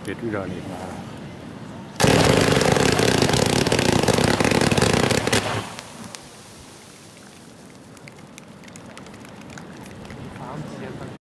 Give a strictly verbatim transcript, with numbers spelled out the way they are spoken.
geht wieder nicht mehr. Die fahren sich jetzt